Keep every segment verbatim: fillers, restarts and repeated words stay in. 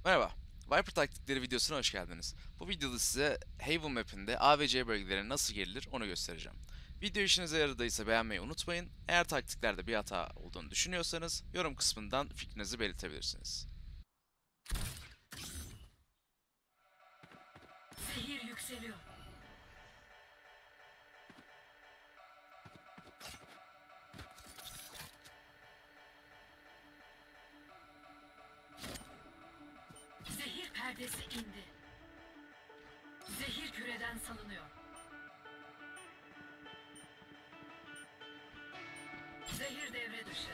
Merhaba, Viper taktikleri videosuna hoş geldiniz. Bu videoda size Haven map'inde A ve C bölgelerine nasıl girilir onu göstereceğim. Video işinize yaradıysa beğenmeyi unutmayın. Eğer taktiklerde bir hata olduğunu düşünüyorsanız yorum kısmından fikrinizi belirtebilirsiniz. Zehir yükseliyor. Zehir perdesi indi. Zehir küreden salınıyor. Zehir devre dışı.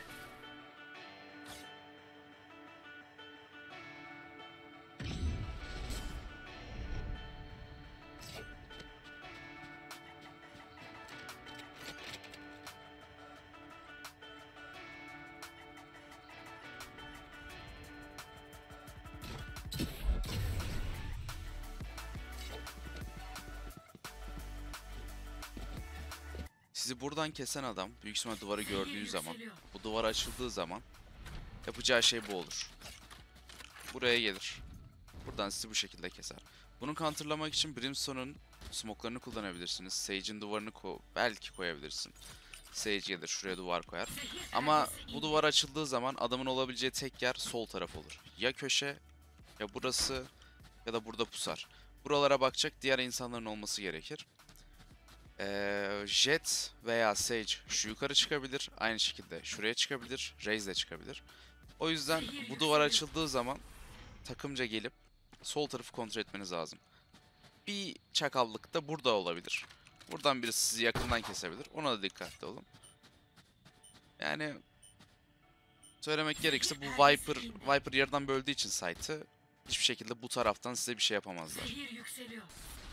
Sizi buradan kesen adam büyük ihtimal duvarı Zehir gördüğü zaman, yükseliyor. bu duvar açıldığı zaman yapacağı şey bu olur. Buraya gelir. Buradan sizi bu şekilde keser. Bunu counterlamak için Brimstone'un smoke'larını kullanabilirsiniz. Sage'in duvarını ko belki koyabilirsin. Sage gelir şuraya duvar koyar. Zehir Ama perdesi bu indi. duvar açıldığı zaman adamın olabileceği tek yer sol taraf olur. Ya köşe, ya burası, ya da burada pusar. Buralara bakacak diğer insanların olması gerekir. Ee, Jet veya Sage şu yukarı çıkabilir. Aynı şekilde şuraya çıkabilir. Raze de çıkabilir. O yüzden Zehir bu yükseliyor. duvar açıldığı zaman takımca gelip sol tarafı kontrol etmeniz lazım. Bir çakallık da burada olabilir. Buradan birisi sizi yakından kesebilir. Ona da dikkatli olun. Yani söylemek gerekirse bu Viper Viper yarıdan böldüğü için site'ı hiçbir şekilde bu taraftan size bir şey yapamazlar. Zehir yükseliyor.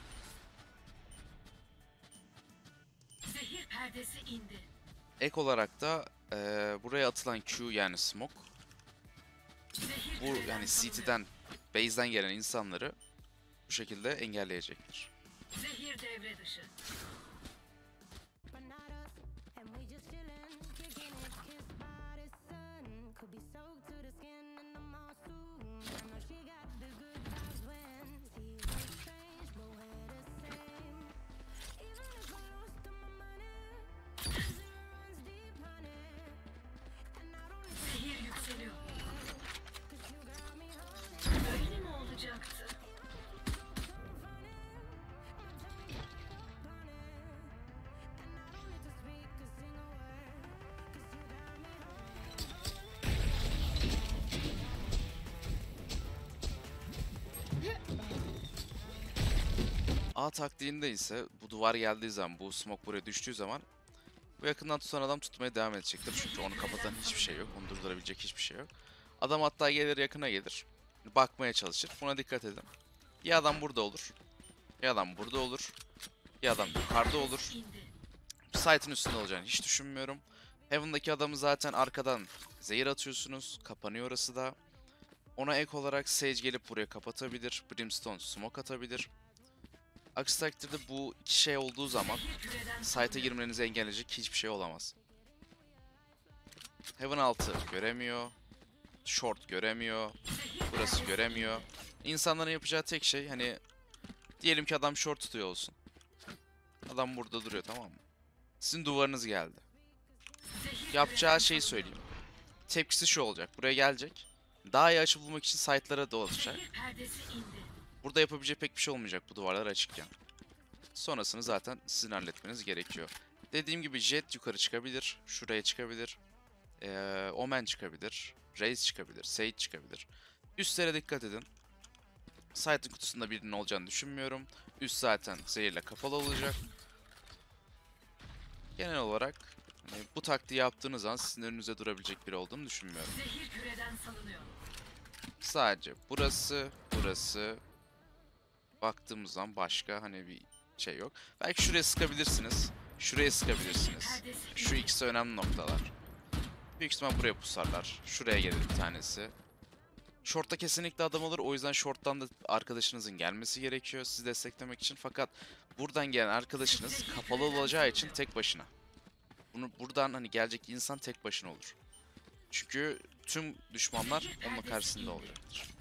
Zehir perdesi indi. Ek olarak da eee, buraya atılan Q yani smoke Zehir bu küreden yani salınıyor. City'den base'den gelen insanları bu şekilde engelleyecektir. Zehir devre dışı. But not us, and we just chillin', kicking it, kissed by the sun. Could be soaked to the skin in the monsoon. I know she got the good vibes when seasons change, but we're the same. Even if I lost all my money, zero runs deep, honey. And I don't Zehir yükseliyor. cause you got me holding. Böyle mi olacaktı? A taktiğinde ise bu duvar geldiği zaman, bu smoke buraya düştüğü zaman bu yakından tutan adam tutmaya devam edecektir. Çünkü onu kapatan hiçbir şey yok. Onu durdurabilecek hiçbir şey yok. Adam hatta gelir yakına gelir. Bakmaya çalışır. Buna dikkat edin. Ya adam burada olur. Ya adam burada olur. Ya adam yukarıda olur. İndi. Site'ın üstünde olacağını hiç düşünmüyorum. Heaven'daki adamı zaten arkadan zehir atıyorsunuz. Kapanıyor orası da. Ona ek olarak Sage gelip buraya kapatabilir. Brimstone smoke atabilir. Aksi takdirde bu iki şey olduğu zaman Zehir küreden site'a salınıyor. girmenizi engelleyecek hiçbir şey olamaz. Heaven altı göremiyor. Short göremiyor. Zehir Burası perdesi göremiyor. indi. İnsanların yapacağı tek şey hani diyelim ki adam short tutuyor olsun. Adam burada duruyor, tamam mı? Sizin duvarınız geldi. Zehir Yapacağı küreden şeyi salınıyor. söyleyeyim. Tepkisi şu olacak. Buraya gelecek. Daha iyi açı bulmak için site'lara dolaşacak. Zehir perdesi indi. Burada yapabileceği pek bir şey olmayacak bu duvarlar açıkken. Sonrasını zaten sizin halletmeniz gerekiyor. Dediğim gibi Jet yukarı çıkabilir. Şuraya çıkabilir. Ee, Omen çıkabilir. Raze çıkabilir. Sage çıkabilir. Üstlere dikkat edin. Site'ın kutusunda birinin olacağını düşünmüyorum. Üst zaten zehirle kapalı olacak. Genel olarak hani bu taktiği yaptığınız zaman sizin önünüze durabilecek biri olduğunu düşünmüyorum. Zehir küreden salınıyor. Sadece burası, burası. Baktığımız zaman başka hani bir şey yok. Belki şuraya sıkabilirsiniz. Şuraya sıkabilirsiniz. Şu ikisi önemli noktalar. Büyük ihtimal buraya pusarlar. Şuraya gelir bir tanesi. Short'ta kesinlikle adam olur. O yüzden short'tan da arkadaşınızın gelmesi gerekiyor sizi desteklemek için. Fakat buradan gelen arkadaşınız kapalı olacağı için tek başına. Bunu buradan hani gelecek insan tek başına olur. Çünkü tüm düşmanlar onun karşısında olacaktır.